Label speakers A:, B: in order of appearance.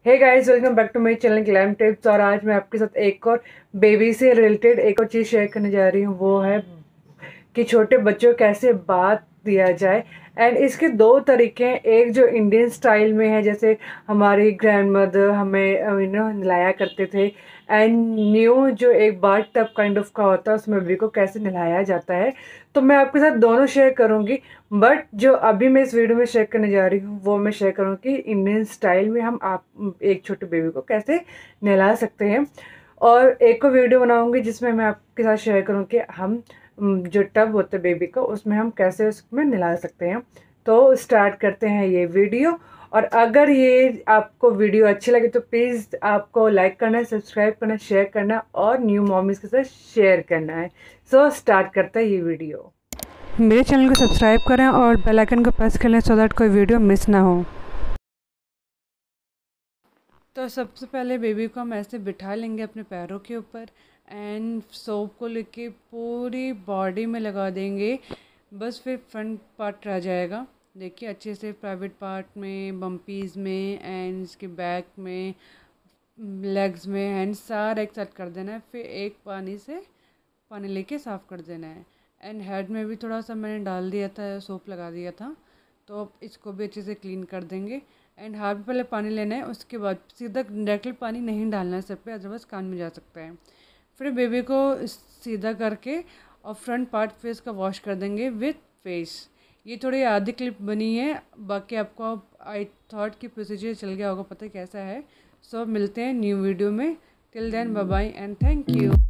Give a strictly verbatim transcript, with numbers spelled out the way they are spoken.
A: Hey guys, welcome back to my channel Glam Tips. और आज मैं आपके साथ एक और बेबी से रिलेटेड एक और चीज़ शेयर करने जा रही हूँ। वो है कि छोटे बच्चों को कैसे बात दिया जाए। एंड इसके दो तरीके हैं। एक जो इंडियन स्टाइल में है, जैसे हमारी ग्रैंड मदर हमें यू नो नहलाया करते थे। एंड न्यू जो एक बाथ टब काइंड ऑफ का होता है, उसमें बेबी को कैसे नहलाया जाता है। तो मैं आपके साथ दोनों शेयर करूँगी। बट जो अभी मैं इस वीडियो में शेयर करने जा रही हूँ वो मैं शेयर करूँगी कि इंडियन स्टाइल में हम आप एक छोटे बेबी को कैसे नहला सकते हैं। और एक और वीडियो बनाऊँगी जिसमें मैं आपके साथ शेयर करूँ कि हम जो टब होता है बेबी का, उसमें हम कैसे उसमें नहला सकते हैं। तो स्टार्ट करते हैं ये वीडियो। और अगर ये आपको वीडियो अच्छी लगे तो प्लीज़ आपको लाइक करना है, सब्सक्राइब करना, शेयर करना और न्यू मॉमीज़ के साथ शेयर करना है। सो स्टार्ट करते हैं ये वीडियो।
B: मेरे चैनल को सब्सक्राइब करें और बेल आइकन को प्रेस कर लें सो दैट कोई वीडियो मिस ना हो। तो सबसे पहले बेबी को हम ऐसे बिठा लेंगे अपने पैरों के ऊपर एंड सोप को लेके पूरी बॉडी में लगा देंगे। बस फिर फ्रंट पार्ट रह जाएगा। देखिए अच्छे से प्राइवेट पार्ट में, बम्पीज़ में एंड इसके बैक में, लेग्स में एंड सारा एक साथ कर देना है। फिर एक पानी से पानी लेके साफ़ कर देना है। एंड हेड में भी थोड़ा सा मैंने डाल दिया था, सोप लगा दिया था, तो अब इसको भी अच्छे से क्लीन कर देंगे। एंड हाथ में पहले पानी लेना है, उसके बाद सीधा डायरेक्टली पानी नहीं डालना है सर पे, अदरवाइज़ कान में जा सकता है। फिर बेबी को सीधा करके और फ्रंट पार्ट फेस का वॉश कर देंगे विथ फेस। ये थोड़ी आधी क्लिप बनी है, बाकी आपको आई थॉट की प्रोसीजर चल गया होगा पता कैसा है। सो मिलते हैं न्यू वीडियो में। Till then bye bye and thank you.